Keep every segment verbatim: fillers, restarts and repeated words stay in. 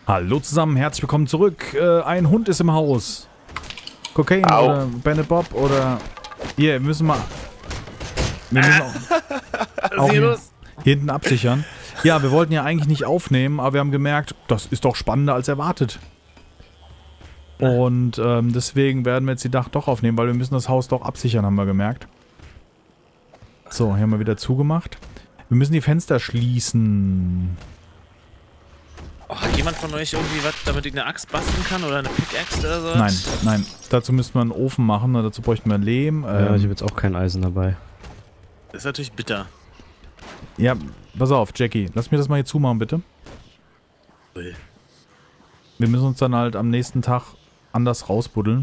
Hallo zusammen, herzlich willkommen zurück. Äh, ein Hund ist im Haus. Cocaine Au. oder Bennett Bob oder... Hier, wir müssen mal... Wir müssen auch, auch hier, hier hinten absichern. Ja, wir wollten ja eigentlich nicht aufnehmen, aber wir haben gemerkt, das ist doch spannender als erwartet. Und ähm, deswegen werden wir jetzt die Dach doch aufnehmen, weil wir müssen das Haus doch absichern, haben wir gemerkt. So, hier haben wir wieder zugemacht. Wir müssen die Fenster schließen. Oh, hat jemand von euch irgendwie was, damit ich eine Axt basteln kann oder eine Pickaxe oder so? Nein, nein. Dazu müssten wir einen Ofen machen, dazu bräuchten wir Lehm. Ja, ähm, ich habe jetzt auch kein Eisen dabei. Das ist natürlich bitter. Ja, pass auf, Jackie. Lass mir das mal hier zumachen, bitte. Will. Wir müssen uns dann halt am nächsten Tag anders rausbuddeln.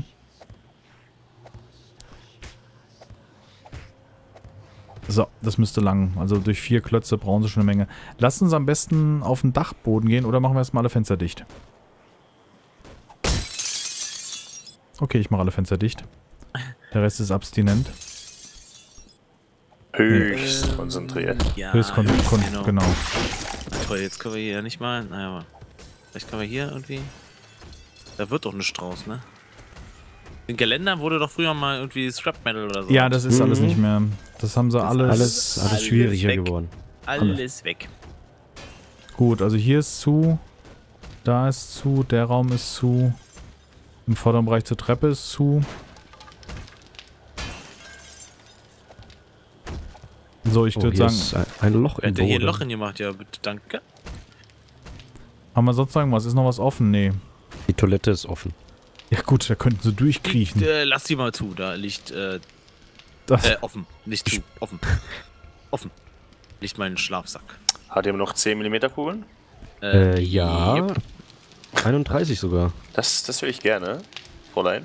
So, das müsste lang. Also durch vier Klötze brauchen sie schon eine Menge. Lasst uns am besten auf den Dachboden gehen oder machen wir erstmal alle Fenster dicht? Okay, ich mache alle Fenster dicht. Der Rest ist abstinent. Höchst äh, konzentriert. Ja, Höchst kon höchst, kon genau. genau. Na toll, jetzt können wir hier ja nicht mal... Naja, aber vielleicht können wir hier irgendwie... Da wird doch nichts draus, ne? Den Geländer wurde doch früher mal irgendwie Scrap Metal oder so. Ja, das ist Mhm. alles nicht mehr. Das haben sie Das alles... Alles, alles, alles schwieriger weg. geworden. Alles weg. Gut, also hier ist zu. Da ist zu. Der Raum ist zu. Im vorderen Bereich zur Treppe ist zu. So, ich Oh, würde hier sagen... ist ein, ein Loch Wer im hat der hier ein Boden. Loch hingemacht? Ja, bitte, danke. Haben wir sonst irgendwas? Ist noch was offen? Nee. Die Toilette ist offen. Ja gut, da könnten sie durchkriechen. Äh, lass die mal zu, da liegt, äh, Das, äh, offen. Nicht zu, offen. Offen. Liegt mein Schlafsack. Hat jemand noch zehn Millimeter Kugeln? Äh, ja. jupp. einunddreißig sogar. Das, das will ich gerne, Fräulein.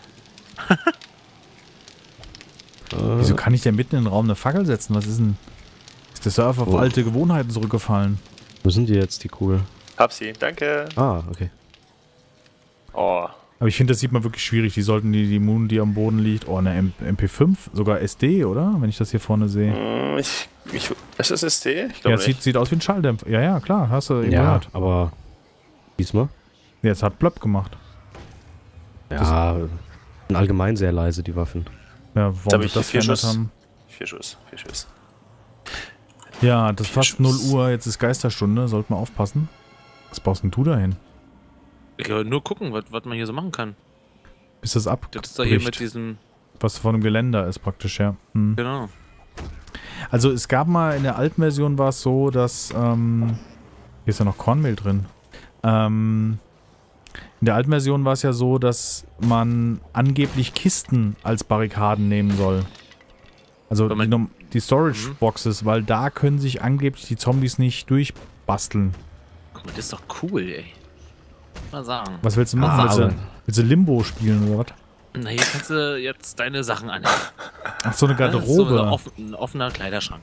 wieso kann ich denn mitten in den Raum eine Fackel setzen? Was ist denn... Ist der Surfer auf Oh. alte Gewohnheiten zurückgefallen? Wo sind die jetzt, die Kugel? Hab sie, danke. Ah, okay. Oh, Aber ich finde, das sieht man wirklich schwierig. Die sollten die, die Moon, die am Boden liegt... Oh, eine M P fünf? Sogar S D, oder? Wenn ich das hier vorne sehe. mm, ich, ich, ist das S D? Ich Ja, glaube es sieht, nicht. sieht aus wie ein Schalldämpfer. Ja, ja, klar. Hast du eben Ja, gehört. aber diesmal? Ja, es hat Blöpp gemacht. Ja, sind allgemein sehr leise, die Waffen. Ja, Da warum hab sie ich das vier verändert Schuss. haben. Vier Schuss, vier Schuss. Ja, das ist Vier fast null Schuss. Uhr. Jetzt ist Geisterstunde. Sollten wir aufpassen. Was baust denn du dahin? Ich kann nur gucken, was, was man hier so machen kann. Bis das abbricht. Das ist doch hier mit diesem... Was von dem Geländer ist praktisch, ja. Hm. Genau. Also es gab mal, in der alten Version war es so, dass, ähm, hier ist ja noch Kornmehl drin. Ähm, in der alten Version war es ja so, dass man angeblich Kisten als Barrikaden nehmen soll. Also Wenn die, man- Nom- die Storage Boxes, weil da können sich angeblich die Zombies nicht durchbasteln. Guck mal, das ist doch cool, ey. Mal sagen. Was willst du machen? Ah, willst, du, aber- willst du Limbo spielen oder was? Na, hier kannst du jetzt deine Sachen anhängen. Ach, so eine Das ist Garderobe. So ein, offen, ein offener Kleiderschrank.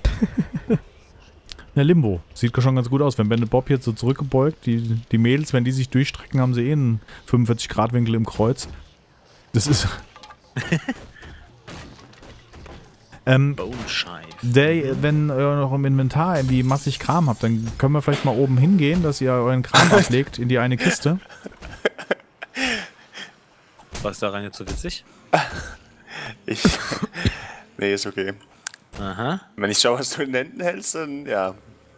Ja, Limbo. Sieht schon ganz gut aus. Wenn Bennett Bob jetzt so zurückgebeugt, die, die Mädels, wenn die sich durchstrecken, haben sie eh einen fünfundvierzig Grad Winkel im Kreuz. Das ist... ähm, Bone Shive. der, wenn ihr noch im Inventar irgendwie massig Kram habt, dann können wir vielleicht mal oben hingehen, dass ihr euren Kram ablegt in die eine Kiste. Was da rein jetzt so witzig? Ich. Nee, ist okay. Aha. Wenn ich schaue, was du in den Händen hältst, dann ja.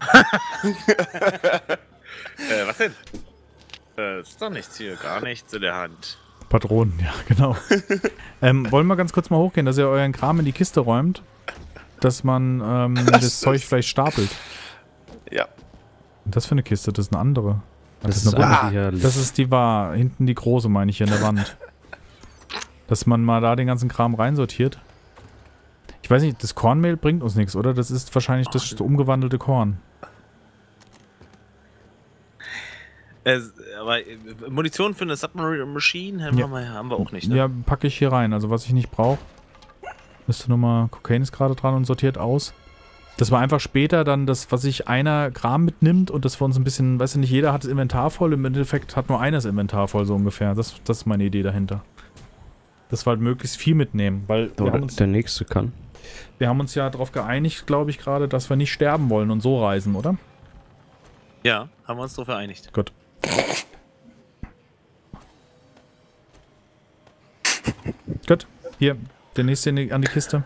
Äh, was denn? Äh, ist doch nichts hier, gar nichts in der Hand. Patronen, ja, genau. ähm, wollen wir ganz kurz mal hochgehen, dass ihr euren Kram in die Kiste räumt, dass man ähm, das, Das Zeug ist- vielleicht stapelt. Ja. Das für eine Kiste, das ist eine andere. Das, ist ist eine runde. eine, die hier Das ist die war, hinten die große, meine ich, hier in der Wand. Dass man mal da den ganzen Kram reinsortiert. Ich weiß nicht, das Kornmehl bringt uns nichts, oder? Das ist wahrscheinlich das umgewandelte Korn. Äh, aber äh, Munition für eine Submarine Machine haben, Ja. wir, haben wir auch nicht, ne? Ja, packe ich hier rein. Also was ich nicht brauche. Müsste nochmal, Cocaine ist gerade dran und sortiert aus. Dass man einfach später dann das, was sich einer Kram mitnimmt und das wir uns ein bisschen, weißt du nicht, jeder hat das Inventar voll, im Endeffekt hat nur einer das Inventar voll, so ungefähr. Das, das ist meine Idee dahinter. Dass wir halt möglichst viel mitnehmen, weil wir Oder haben uns, der nächste kann. wir haben uns ja darauf geeinigt, glaube ich gerade, dass wir nicht sterben wollen und so reisen, oder? Ja, haben wir uns darauf geeinigt. Gut. Gut, hier, der nächste in die, an die Kiste.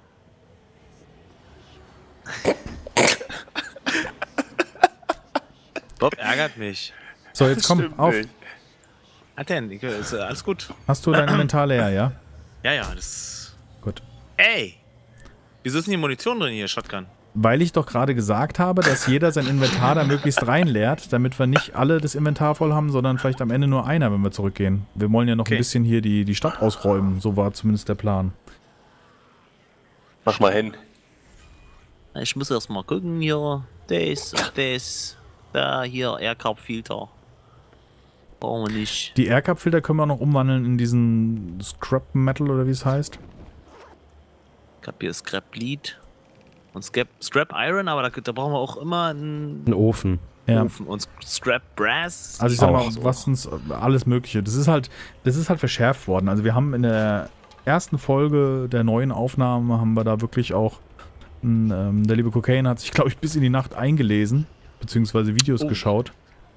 Bob ärgert mich. So, jetzt komm, Stimmt auf. nicht. Hat denn? Ist äh, alles gut? Hast du dein Inventar leer, ja? Ja, ja, das. Gut. Ey! Wieso ist denn die Munition drin hier, Shotgun? Weil ich doch gerade gesagt habe, dass jeder sein Inventar da möglichst reinleert, damit wir nicht alle das Inventar voll haben, sondern vielleicht am Ende nur einer, wenn wir zurückgehen. Wir wollen ja noch Okay. ein bisschen hier die, die Stadt ausräumen, so war zumindest der Plan. Mach mal hin. Ich muss erst mal gucken hier. Das und das. Da, hier, Aircraft-Filter. Brauchen wir nicht. Die Aircup-Filter können wir auch noch umwandeln in diesen Scrap Metal oder wie es heißt. Ich hab hier Scrap Lead und Scrap, Scrap Iron, aber da, da brauchen wir auch immer einen Ein Ofen. Ja. Ofen. Und Scrap Brass. Also ich sag mal, Auch. was uns alles Mögliche. Das ist halt, das ist halt verschärft worden. Also wir haben in der ersten Folge der neuen Aufnahme haben wir da wirklich auch, ein, ähm, der liebe Cocaine hat sich, glaube ich, bis in die Nacht eingelesen, beziehungsweise Videos Oh. geschaut.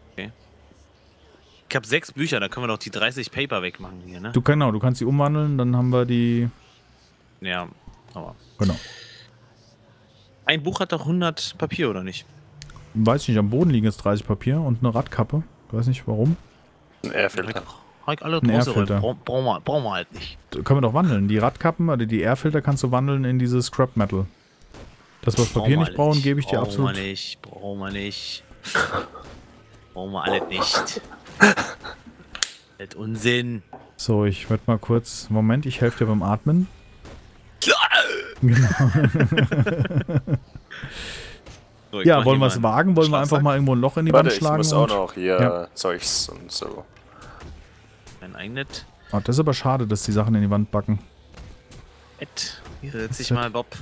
Ich habe sechs Bücher, da können wir doch die dreißig Paper wegmachen hier, ne? Du genau, du kannst die umwandeln, dann haben wir die, Ja, aber. genau. Ein Buch hat doch hundert Papier, oder nicht? Weiß ich nicht, am Boden liegen jetzt dreißig Papier und eine Radkappe. Ich weiß nicht warum. Ein Airfilter. Hab ich alle Ein draußen, Airfilter. Brauchen brauchen wir, brauchen wir halt nicht. Können wir doch wandeln. Die Radkappen oder die Airfilter kannst du wandeln in dieses Scrap Metal. Das, was Papier nicht brauchen, gebe ich dir absolut. Brauchen wir nicht, brauchen wir nicht. Brauchen wir alles nicht. Das Unsinn. So, ich werde mal kurz. Moment, ich helfe dir beim Atmen. Genau. So, ich Ja, mach wollen hier wir es mal wagen? Wollen wir einfach Schlafsack. mal irgendwo ein Loch in die Warte, Wand ich schlagen? muss auch und- noch hier Ja. Zeugs und so. Ein eigenes Oh, das ist aber schade, dass die Sachen in die Wand backen. Bett. Hier setz dich Set. mal, Bob.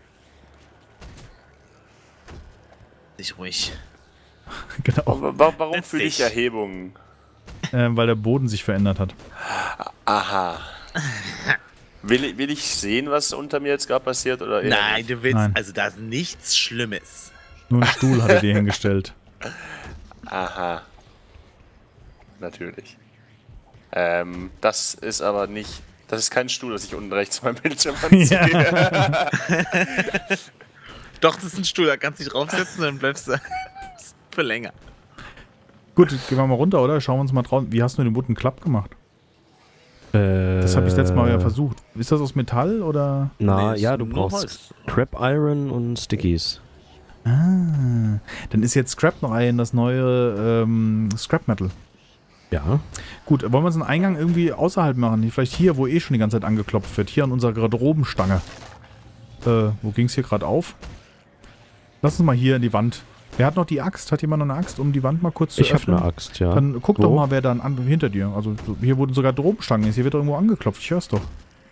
Dich ruhig. Genau. Wa- wa- Warum Setz fühle ich dich. Erhebungen? Äh, weil der Boden sich verändert hat. Aha. Will, ich- will ich sehen, was unter mir jetzt gerade passiert? Oder eher Nein, nicht? du willst, Nein. also da ist nichts Schlimmes. Nur einen Stuhl hat er dir hingestellt. Aha. Natürlich. Ähm, das ist aber nicht. Das ist kein Stuhl, das ich unten rechts auf meinem Bildschirm anziehe. Doch, das ist ein Stuhl, da kannst du dich draufsetzen, dann bleibst du für länger. Gut, gehen wir mal runter, oder? Schauen wir uns mal draußen. Wie hast du den Wooden Club gemacht? Äh, Das habe ich letztes Mal ja versucht. Ist das aus Metall oder? Na, Nee, ist ja, du nur brauchst Holz. Crap Iron und Stickies. Ah, dann ist jetzt Scrap noch ein, das neue ähm, Scrap Metal. Ja. Gut, wollen wir uns einen Eingang irgendwie außerhalb machen? Vielleicht hier, wo eh schon die ganze Zeit angeklopft wird. Hier an unserer Garderobenstange. Äh, wo ging es hier gerade auf? Lass uns mal hier in die Wand. Wer hat noch die Axt? Hat jemand noch eine Axt, um die Wand mal kurz zu Ich habe öffnen? eine Axt, ja. Dann guck Wo? doch mal, wer da an, hinter dir. Also so- hier, wo sogar Garderobenstange ist. Hier wird doch irgendwo angeklopft. Ich hör's doch.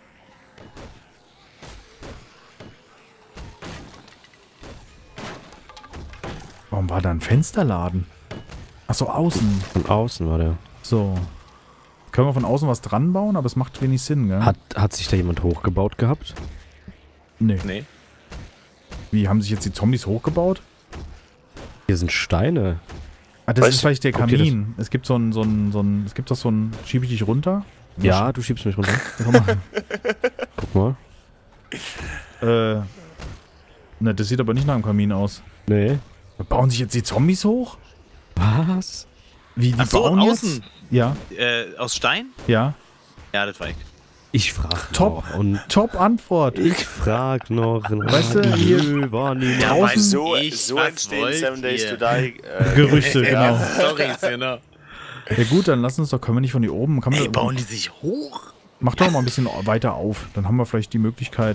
Warum war da ein Fensterladen? Achso, außen. Von außen war der. So. Können wir von außen was dran bauen, aber es macht wenig Sinn, gell? Hat, hat sich da jemand hochgebaut gehabt? Nee. Nee. Wie, haben sich jetzt die Zombies hochgebaut? Hier sind Steine. Ah, das Weißt ist vielleicht der guck dir das- Kamin. Es gibt so ein, so ein, so ein, es gibt doch so ein, schiebe ich dich runter? Ja, du schiebst mich runter. Komm mal. Guck mal. äh, ne, das sieht aber nicht nach einem Kamin aus. Nee. Bauen sich jetzt die Zombies hoch? Was? Wie, die Ach so, bauen außen. jetzt? Ja, Äh, aus Stein? ja. Ja, das war ich. Ich frag Top. noch. Und Top-Antwort. ich frag noch. Weißt du, hier- Nö, war nie. Ja, Draußen- weiß So, ich, so was entstehen wollt Seven Days ihr? to Die. Äh, Gerüchte, Ja, genau. Storys, genau. Ja gut, dann lass uns doch, können wir nicht von hier oben, kann man, Ey, bauen die sich hoch? mach doch mal ein bisschen weiter auf. Dann haben wir vielleicht die Möglichkeit,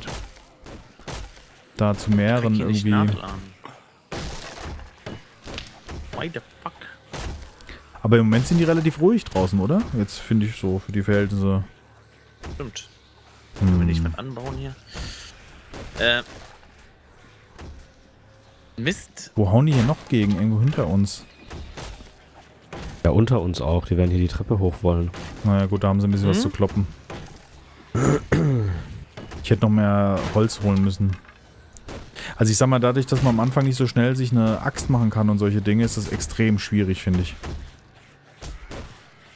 da zu mehreren Hier nicht irgendwie. nachladen. Why the fuck? Aber im Moment sind die relativ ruhig draußen, oder? Jetzt finde ich so für die Verhältnisse. Stimmt. Können wir nicht Hm. was anbauen hier? Äh. Mist. Wo hauen die hier noch gegen? Irgendwo hinter uns. Ja, unter uns auch. Die werden hier die Treppe hoch wollen. Naja gut, da haben sie ein bisschen was Hm? zu kloppen. Ich hätte noch mehr Holz holen müssen. Also ich sag mal, dadurch, dass man am Anfang nicht so schnell sich eine Axt machen kann und solche Dinge, ist das extrem schwierig, finde ich.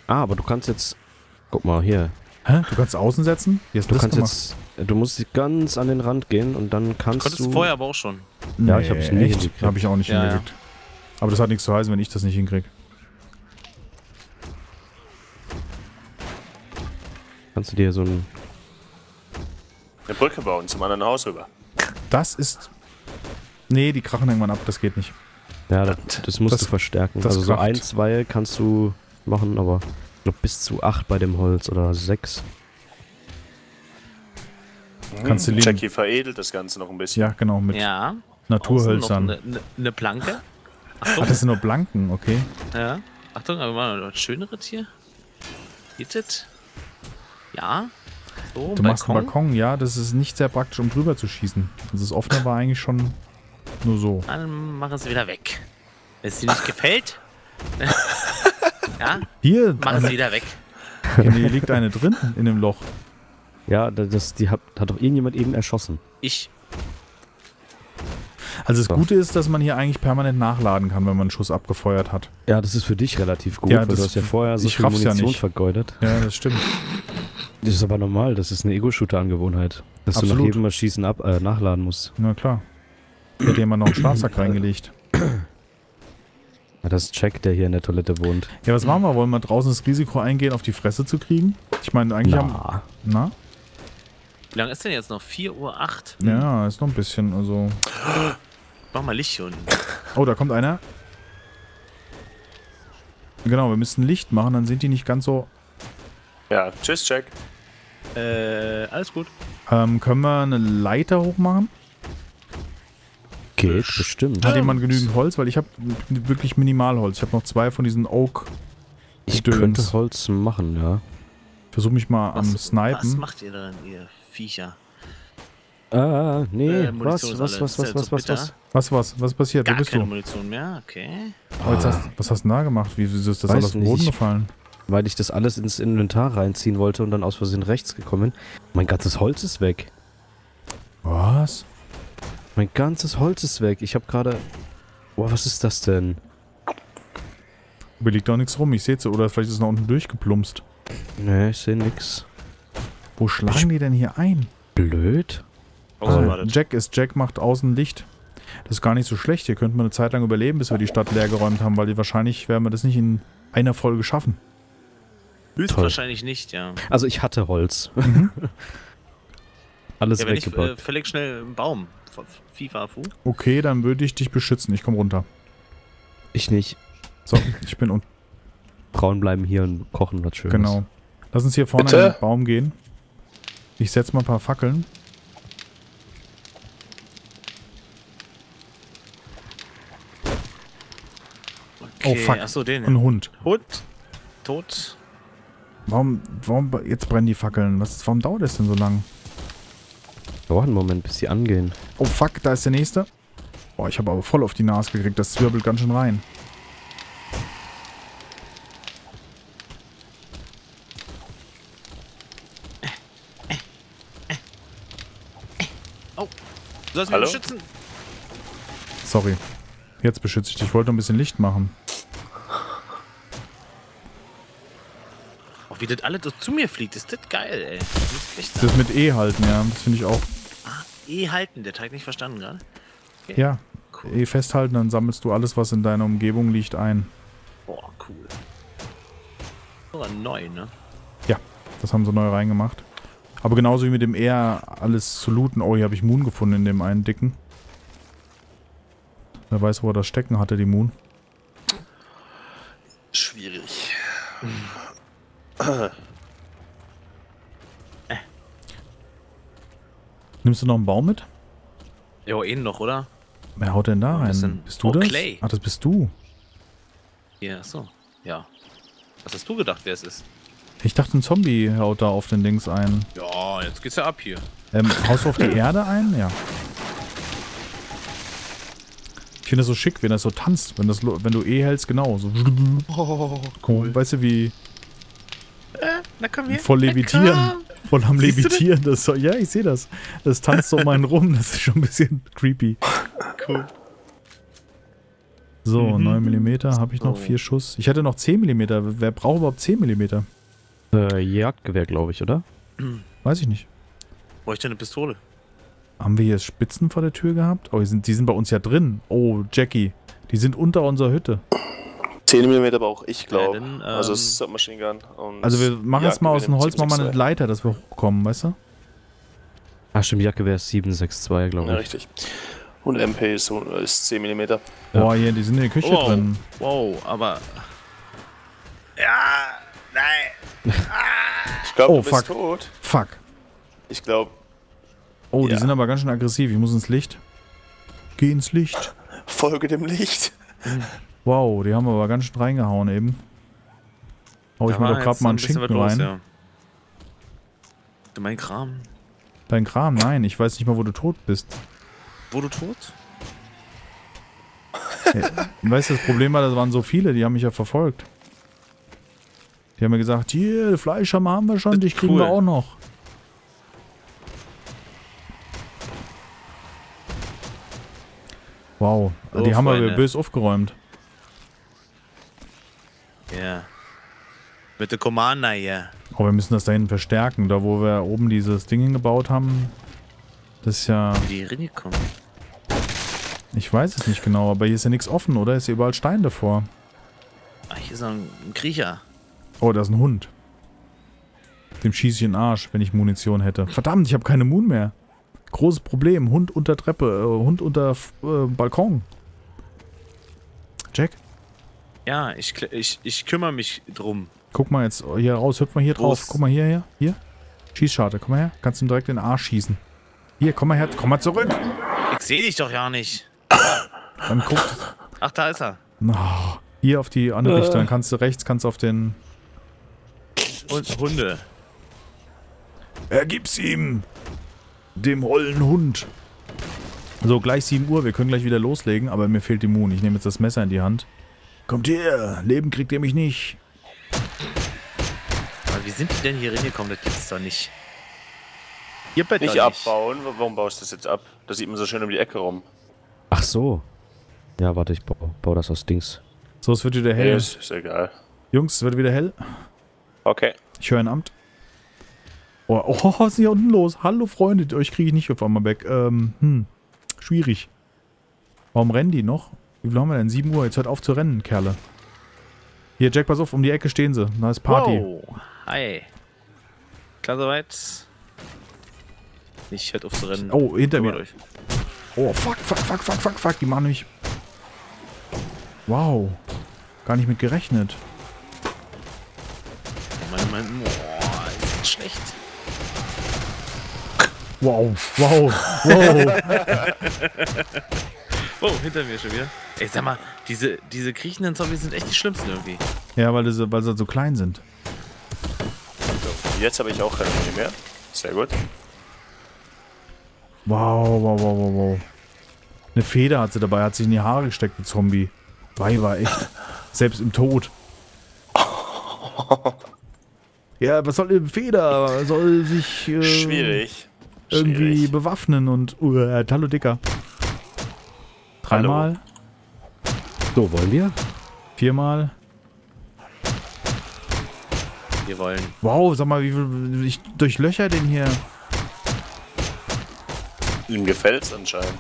Ah, aber du kannst jetzt... Guck mal, hier. Hä? Du kannst außen setzen? Wie hast du Du das kannst gemacht? jetzt... Du musst ganz an den Rand gehen und dann kannst Konntest du... du vorher aber auch schon. Ja, ich hab es nie echt? hingekriegt. Hab ich auch nicht Ja, hingekriegt. Aber das hat nichts zu heißen, wenn ich das nicht hinkrieg. Kannst du dir so ein... Eine Brücke bauen zum anderen Haus rüber. Das ist... Nee, die krachen irgendwann ab, das geht nicht. Ja, das, das musst Das- du verstärken. das Also so kracht. ein, zwei kannst du machen, aber ich glaube bis zu acht bei dem Holz oder sechs. Kannst du lieben. Jackie veredelt das Ganze noch ein bisschen. Ja, genau, mit Ja. Naturhölzern. Eine ne, ne Planke. Ach, Achtung. das sind nur Blanken, okay. Ja. Achtung, aber mal was Schöneres hier. Geht das? Ja. So, Du machst einen Balkon, ja, das ist nicht sehr praktisch, um drüber zu schießen. Also das offene war eigentlich schon nur so. Dann machen sie wieder weg. Wenn es dir nicht gefällt, ja, Hier, machen sie eine, wieder weg. hier liegt eine drin in dem Loch. Ja, das, das die hat, hat doch irgendjemand eben erschossen. Ich. Also das So. Gute ist, dass man hier eigentlich permanent nachladen kann, wenn man einen Schuss abgefeuert hat. Ja, das ist für dich relativ gut, Ja, weil das- du hast ja vorher so ich viel raff's ja Munition nicht. vergeudet. Ja, das stimmt. Das ist aber normal, das ist eine Ego-Shooter-Angewohnheit. Dass du nach Absolut. jedem Mal Schießen ab, äh, nachladen musst. Na klar. Hier hat jemand noch einen Schlafsack reingelegt. Ja, das ist Jack, der hier in der Toilette wohnt. Ja, was machen wir? Wollen wir draußen das Risiko eingehen, auf die Fresse zu kriegen? Ich meine, eigentlich haben... Na, Na? Wie lange ist denn jetzt noch? vier Uhr acht? Ja, ist noch ein bisschen, also... Mach mal Licht hier unten. Oh, da kommt einer. Genau, wir müssen Licht machen, dann sind die nicht ganz so... Ja, tschüss, Jack. Äh, alles gut. Ähm, können wir eine Leiter hochmachen? geht bestimmt. Hat jemand genügend Holz? Weil ich habe wirklich Minimalholz. Ich habe noch zwei von diesen Oak. Ich Döns. könnte Holz machen, ja. Versuche mich mal am Was Snipen. macht ihr denn, ihr Viecher? Ah, nee, Äh, was, Munition ist was, alle. was, Ist was, ja was, so was, bitter. was? Was, was? Was passiert? Gar Wo bist keine du? Munition mehr, okay. Oh, jetzt hast, was hast du denn da gemacht? Wie wieso ist das Weiß alles auf den nicht, Boden ich- gefallen? Weil ich das alles ins Inventar reinziehen wollte und dann aus Versehen rechts gekommen bin. Mein ganzes Holz ist weg. Was? Mein ganzes Holz ist weg. Ich habe gerade... Boah, was ist das denn? Hier liegt doch nichts rum. Ich sehe es. Oder vielleicht ist es nach unten durchgeplumpst. Nee, ich sehe nix. Wo schlagen die denn hier ein? Blöd. Außen Äh, war das. Jack ist Jack, macht außen Licht. Das ist gar nicht so schlecht. Hier könnte man eine Zeit lang überleben, bis wir die Stadt leer geräumt haben, weil die wahrscheinlich werden wir das nicht in einer Folge schaffen. Höchstwahrscheinlich nicht, ja. Also ich hatte Holz. Mhm. Alles Ja, wenn ich äh, weggebaut. verleg schnell einen Baum. FIFA, Fu. Okay, dann würde ich dich beschützen. Ich komme runter. Ich nicht. So, ich bin unten. Frauen bleiben hier und kochen was Schönes. Genau. Lass uns hier vorne Bitte? in den Baum gehen. Ich setze mal ein paar Fackeln. Okay, Oh, fuck. Achso, den. Ein Hund. Hund. Tot. Warum, warum, jetzt brennen die Fackeln? Was, warum dauert das denn so lang? Dauert einen Moment, bis sie angehen. Oh fuck, da ist der nächste. Boah, ich habe aber voll auf die Nase gekriegt. Das zwirbelt ganz schön rein. Du sollst mich Hallo? beschützen. Sorry. Jetzt beschütze ich dich. Ich wollte noch ein bisschen Licht machen. Oh, wie das alles so zu mir fliegt. Ist das geil, ey. Das ist echt Das mit E halten, ja. Das finde ich auch. Ah, E halten, der Teig nicht verstanden gerade. Ja. Cool. E festhalten, dann sammelst du alles, was in deiner Umgebung liegt, ein. Boah, cool. Sogar neu, ne? Das haben sie neu reingemacht. Aber genauso wie mit dem E alles zu looten. Oh, hier habe ich Moon gefunden in dem einen dicken. Wer weiß, wo er das stecken hatte, die Moon. Schwierig. Nimmst du noch einen Baum mit? Jo, eh noch, oder? Wer haut denn da Oh, rein? das sind- Bist du oh, das? Clay. Ach, das bist du. Ja, so. Ja. Was hast du gedacht, wer es ist? Ich dachte, ein Zombie haut da auf den Dings ein. Ja, jetzt geht's ja ab hier. Ähm, haust du auf die Erde ein? Ja. Ich finde das so schick, wenn das so tanzt. Wenn, das, lo- wenn du E hältst, genau. So. Oh, Cool. Weißt du, wie Na komm hier. voll levitieren. Voll am Siehst du das? Levitieren. Das so, ja, ich sehe das. Das tanzt so um einen rum. Das ist schon ein bisschen creepy. Cool. So, Mhm. neun Millimeter, habe ich noch So. vier Schuss. Ich hätte noch zehn Millimeter. Wer braucht überhaupt zehn Millimeter? Äh, Jagdgewehr, glaube ich, oder? Weiß ich nicht. Bräuchte eine Pistole. Haben wir hier Spitzen vor der Tür gehabt? Oh, die sind, die sind bei uns ja drin. Oh, Jackie. Die sind unter unserer Hütte. zehn Millimeter brauche ich, glaube Ja, dann, ähm, Also das ist Submachine Gun. Und Also wir machen jetzt mal aus dem Holz mal mal eine sieben sechs Leiter, dass wir hochkommen, weißt du? Ah, stimmt, Jagdgewehr ist sieben sechs zwei, zwei. glaube Ja, ich. richtig. Und M P ist, so- ist zehn Millimeter. Ja. Boah, hier, die sind in der Küche Wow. drin. Wow, aber. Ja, nein. Ich glaube, Oh, du bist fuck. tot. Fuck. Ich glaube, Oh, die Ja. sind aber ganz schön aggressiv. Ich muss ins Licht. Geh ins Licht. folge dem Licht. Wow, die haben aber ganz schön reingehauen eben. Hau ich Da mir war doch gerade jetzt mal einen ein bisschen Schinken was rein. los, ja. Du mein Kram. Dein Kram? Nein, ich weiß nicht mal, wo du tot bist. Wo du tot? Weißt du, das Problem war, das waren so viele, die haben mich ja verfolgt. Die haben mir gesagt, hier, Fleischhammer haben wir schon, Das dich ist kriegen cool. wir auch noch. Wow, So, die haben wir Freunde. böse aufgeräumt. Ja. Mit der Commander hier. Oh, wir müssen das da hinten verstärken, da wo wir oben dieses Ding hingebaut haben. Das ist ja, Wie die reingekommen. ich weiß es nicht genau, aber hier ist ja nichts offen, oder? Ist ja überall Stein davor. Ah, hier ist noch ein ein Kriecher. Oh, da ist ein Hund. Dem schieße ich in den Arsch, wenn ich Munition hätte. Verdammt, ich habe keine Moon mehr. Großes Problem. Hund unter Treppe, äh, Hund unter äh, Balkon. Jack, Ja, ich, kl- ich, ich kümmere mich drum. guck mal jetzt hier raus. Hüpf mal hier drauf. Groß. Guck mal hier, hier. Hier. Schießscharte, komm mal her. Kannst ihm direkt in den Arsch schießen. Hier, komm mal her. Komm mal zurück. Ich sehe dich doch ja nicht. Dann guck. Ach, da ist er. Oh, hier auf die andere Richtung. Dann kannst du rechts, kannst du auf den... Und Hunde. Ergib's ihm! Dem ollen Hund. So, gleich sieben Uhr. Wir können gleich wieder loslegen, aber mir fehlt die Moon. Ich nehme jetzt das Messer in die Hand. Kommt her! Leben kriegt ihr mich nicht. Aber wie sind die denn hier reingekommen? Das gibt's doch nicht. Ihr Bett Nicht doch abbauen. Warum baust du das jetzt ab? Das sieht man so schön um die Ecke rum. Ach so. Ja, warte, ich baue bau das aus Dings. So, es wird wieder Nee, hell. ist, ist egal. Jungs, es wird wieder hell. Okay. Ich höre ein Amt. Oh, oh, was ist hier unten los? Hallo Freunde, euch kriege ich nicht auf einmal weg. Ähm, hm. Schwierig. Warum rennen die noch? Wie viel haben wir denn? sieben Uhr. Jetzt hört auf zu rennen, Kerle. Hier, Jack, pass auf, um die Ecke stehen sie. Da ist Party. Wow. Hi. Klar soweit. Nicht hört auf zu rennen. Oh, hinter Kümmert mir. euch. Oh, fuck, fuck, fuck, fuck, fuck, fuck. Die machen mich. Wow. Gar nicht mit gerechnet. Mein, mein, boah, ist das schlecht. Wow, wow, wow. Oh, hinter mir schon wieder. Ey, sag mal, diese, diese kriechenden Zombies sind echt die schlimmsten irgendwie. Ja, weil, diese, weil sie so klein sind. So, jetzt habe ich auch keine Muni mehr. Sehr gut. Wow, wow, wow, wow, wow. Eine Feder hat sie dabei, hat sich in die Haare gesteckt, die Zombie. Wei, war echt. Selbst im Tod. Ja, was soll eine Feder? Soll sich äh, Schwierig. irgendwie Schwierig. bewaffnen und. Uh, hallo, Dicker. Dreimal, So, wollen wir? viermal. Wir wollen. Wow, sag mal, wie viel ich durchlöcher den hier. Ihm gefällt's anscheinend.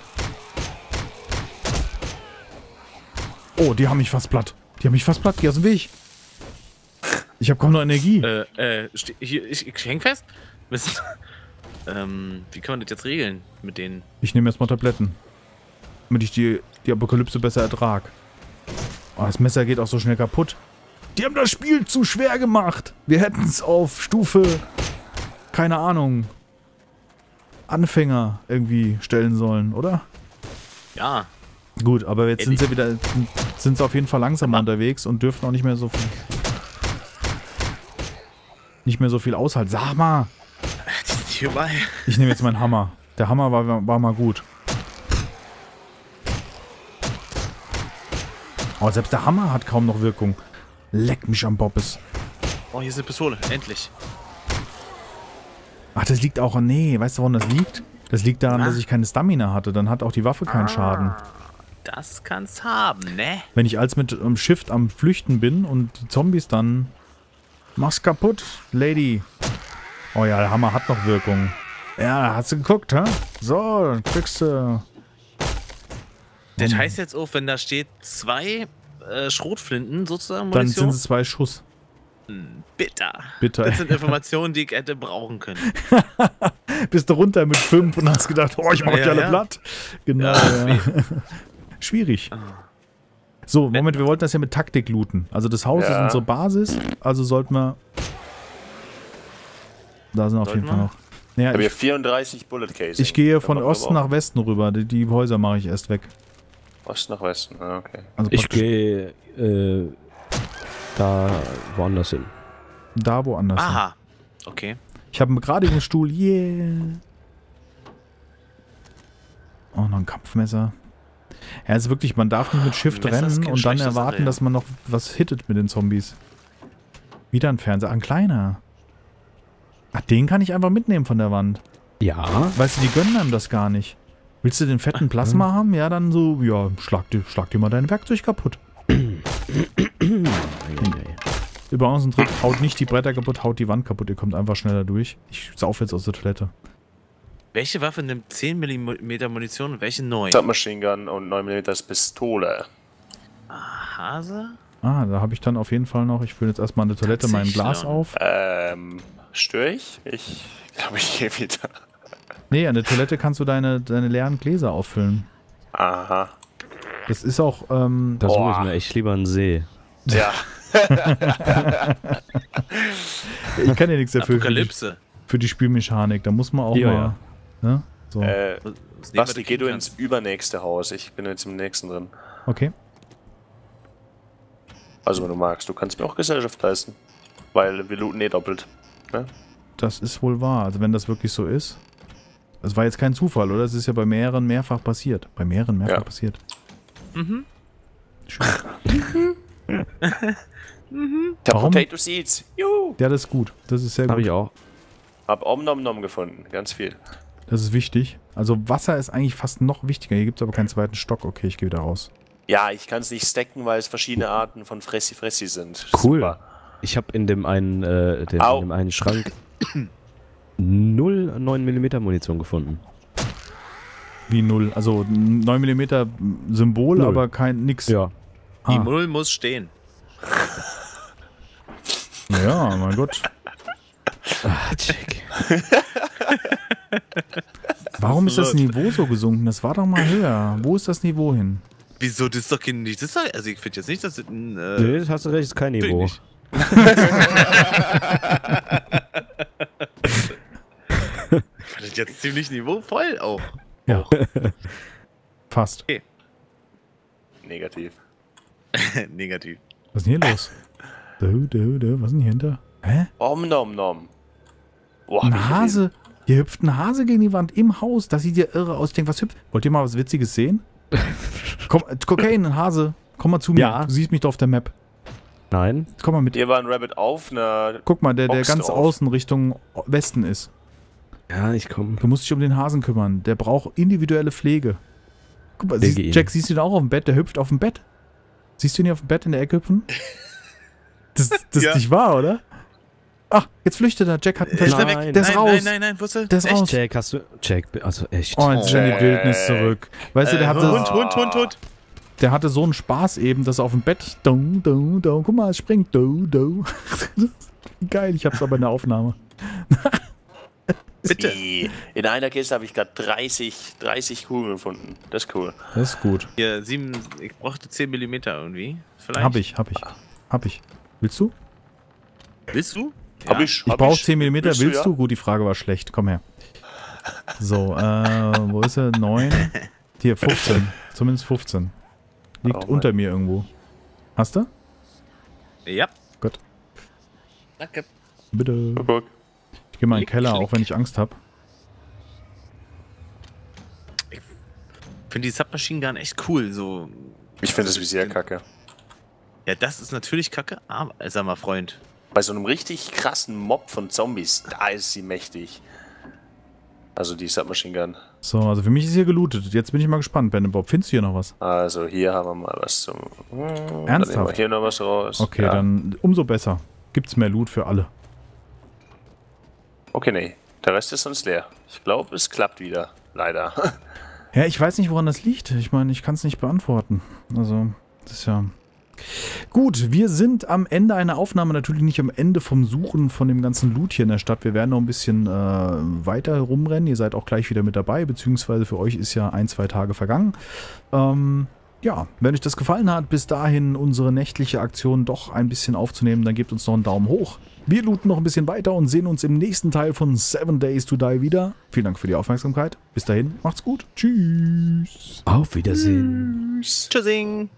Oh, die haben mich fast platt. Die haben mich fast platt. Geh aus dem Weg. Ich habe kaum noch Energie. Äh, äh, ste- hier, ich, ich häng fest. Mist. ähm, wie kann man das jetzt regeln mit denen? Ich nehme erstmal Tabletten. Damit ich die, die Apokalypse besser ertrag. Oh, das Messer geht auch so schnell kaputt. Die haben das Spiel zu schwer gemacht. Wir hätten es auf Stufe, keine Ahnung, Anfänger irgendwie stellen sollen, oder? Ja. Gut, aber jetzt sind Ehrlich? sie wieder, sind sie auf jeden Fall langsamer unterwegs und dürfen auch nicht mehr so viel, nicht mehr so viel aushalten. Sag mal, Die sind hier überall. ich nehme jetzt meinen Hammer. Der Hammer war, war mal gut. Oh, selbst der Hammer hat kaum noch Wirkung. Leck mich am Bobbes. Oh, hier ist eine Pistole. Endlich. Ach, das liegt auch... Nee, weißt du, warum das liegt? Das liegt daran, Na? dass ich keine Stamina hatte. Dann hat auch die Waffe keinen Schaden. Das kann's haben, ne? Wenn ich als mit dem Shift am Flüchten bin und die Zombies dann... Mach's kaputt, Lady. Oh ja, der Hammer hat noch Wirkung. Ja, hast du geguckt, hä? So, dann kriegst du... Das heißt jetzt auch, wenn da steht zwei äh, Schrotflinten sozusagen, Dann Munition, sind es zwei Schuss. bitter. Bitter. Das sind Informationen, die ich hätte brauchen können. Bist du runter mit fünf und hast gedacht, oh, ich mach Ja, die alle ja. platt. Genau, Ja, ja. Schwierig. So, Moment, wir wollten das ja mit Taktik looten. Also das Haus Ja. ist unsere Basis, also sollten wir... Da sind auf Sollten jeden Fall wir? noch... Ja, Ich habe ich, hier vierunddreißig Bullet Casing. ich gehe von Können wir Osten nach Westen rüber. Die, die Häuser mache ich erst weg. Ost nach Westen, ah, okay. Also Ich praktisch gehe äh, da woanders hin. da woanders. hin. Aha. Okay. Ich habe einen begradigen Stuhl. Yeah. Oh, noch ein Kampfmesser. Ja, es ist wirklich, man darf nicht mit Shift Messer ist rennen kein und dann schlechtes erwarten, Sache, ja. dass man noch was hittet mit den Zombies. Wieder ein Fernseher. Ah, ein kleiner. Ach, den kann ich einfach mitnehmen von der Wand. Ja. Weißt du, die gönnen einem das gar nicht. Willst du den fetten Plasma haben? Ja, dann so, ja, schlag dir, schlag dir mal dein Werkzeug kaputt. Über unseren Trick, haut nicht die Bretter kaputt, haut die Wand kaputt. Ihr kommt einfach schneller durch. Ich sauf jetzt aus der Toilette. Welche Waffe nimmt zehn Millimeter Munition und welche neun? Submachine Gun und neun Millimeter Pistole. Hase? Ah, da habe ich dann auf jeden Fall noch, ich fülle jetzt erstmal an der Toilette mein Tatsächlich, Glas ja. auf. Ähm, störe ich? Ich glaube, ich gehe wieder. Nee, an der Toilette kannst du deine, deine leeren Gläser auffüllen. Aha. Das ist auch, ähm, Da suche ich Boah. mir echt lieber einen See. Ja. ich kann ja nichts dafür für die, Apokalypse. für die Spielmechanik. Da muss man auch Ja, mal, ne? So, äh, Das nehmen wir Basti, geh dagegen du kannst. ins übernächste Haus. Ich bin jetzt im nächsten drin. okay. Also, wenn du magst, du kannst mir auch Gesellschaft leisten. Weil wir looten eh doppelt. Ne? Das ist wohl wahr. Also wenn das wirklich so ist. Das war jetzt kein Zufall, oder? Es ist ja bei mehreren mehrfach passiert. Bei mehreren mehrfach Ja. passiert. Mhm. Ich hab Warum? Potato Seeds. Juhu. Ja, das ist gut. Das ist sehr Habe gut. ich auch. Hab Om Nom Nom gefunden. Ganz viel. Das ist wichtig. Also Wasser ist eigentlich fast noch wichtiger. Hier gibt es aber keinen zweiten Stock. Okay, ich gehe wieder raus. Ja, ich kann es nicht stacken, weil es verschiedene Arten von Fressi Fressi sind. Cool. Super. Ich habe in dem einen, äh, dem, Au. in dem einen Schrank null neun Millimeter Munition gefunden. Wie null. Also neun Millimeter Symbol, Null. aber kein nix. Ja. Die Ah. Null muss stehen. Ja, mein Gott. Ah, check. Warum Was ist das los? Niveau so gesunken? Das war doch mal höher. Wo ist das Niveau hin? Wieso? Das ist doch kein. Das ist doch, also, ich finde jetzt nicht, dass das ein. Äh, Nee, das hast du recht, ist kein Niveau. nicht. Ich fand das jetzt ziemlich niveauvoll auch. Ja. Fast. Negativ. Negativ. Was ist denn hier los? Du, du, du. Was ist denn hier hinter? Hä? Om Nom Nom. Boah, hab ich Ein Hase. Hier hüpft ein Hase gegen die Wand im Haus. Das sieht ja irre aus. Ich denke, was hüpft? Wollt ihr mal was Witziges sehen? Komm, Kokain, ein Hase. Komm mal zu mir. Ja. Du siehst mich doch auf der Map. Nein. Komm mal mit. Hier war ein Rabbit auf einer. Guck mal, der, der Box ganz drauf. außen Richtung Westen ist. Ja, ich komme. Du musst dich um den Hasen kümmern. Der braucht individuelle Pflege. Guck mal, Pflege siehst, ihn. Jack, siehst du ihn auch auf dem Bett? Der hüpft auf dem Bett. Siehst du ihn hier auf dem Bett in der Ecke hüpfen? Das, das Ja. ist nicht wahr, oder? Ach, jetzt flüchtet er. Jack hat einen Ist er Flash. Nein. weg? Der ist nein, raus. nein, nein, nein, wusste? Der ist raus. Jack, hast du. Jack, also echt. Oh, jetzt ist er in die Jack. Wildnis zurück. Weißt du, der Äh, hatte, Hund, Hund, Hund, Hund. der hatte so einen Spaß eben, dass er auf dem Bett. Do, do, do. Guck mal, es springt. Do, do. Geil, ich hab's aber in der Aufnahme. Bitte. Nee. In einer Kiste habe ich gerade dreißig, dreißig Kugeln gefunden. Das ist cool. Das ist gut. Hier, sieben, ich brauchte zehn Millimeter irgendwie. Vielleicht. Hab ich, hab ich. Hab ich. Willst du? Willst du? Hab ich. Ich hab brauche ich. zehn Millimeter. Willst Willst du, du? Gut, die Frage war schlecht. Komm her. So, äh, wo ist er? neun. Hier, fünfzehn. Zumindest fünfzehn. Liegt Oh Mann. unter mir irgendwo. Hast du? Ja. Gut. Danke. Bitte. Ja? Guck. Ich gehe mal in den Klick, Keller, klick. auch wenn ich Angst habe. Ich finde die Submachine Gun echt cool. So. Ich finde das Visier kacke. Ja, das ist natürlich kacke, aber, sag mal, Freund. Bei so einem richtig krassen Mob von Zombies, da ist sie mächtig. Also die Submachine Gun. So, also für mich ist hier gelootet. Jetzt bin ich mal gespannt, Ben Bob. Findest du hier noch was? Also hier haben wir mal was zum... Hm, Ernsthaft? Dann nehmen wir hier noch was raus. Okay, ja. dann umso besser. Gibt's mehr Loot für alle. Okay, nee. Der Rest ist sonst leer. Ich glaube, es klappt wieder. Leider. Ja, ich weiß nicht, woran das liegt. Ich meine, ich kann es nicht beantworten. Also, das ist ja... Gut, wir sind am Ende einer Aufnahme, natürlich nicht am Ende vom Suchen von dem ganzen Loot hier in der Stadt. Wir werden noch ein bisschen äh, weiter rumrennen. Ihr seid auch gleich wieder mit dabei, beziehungsweise für euch ist ja ein, zwei Tage vergangen. Ähm, ja, wenn euch das gefallen hat, bis dahin unsere nächtliche Aktion doch ein bisschen aufzunehmen, dann gebt uns noch einen Daumen hoch. Wir looten noch ein bisschen weiter und sehen uns im nächsten Teil von Seven Days to Die wieder. Vielen Dank für die Aufmerksamkeit. Bis dahin, macht's gut. Tschüss. Auf Wiedersehen. Tschüssing.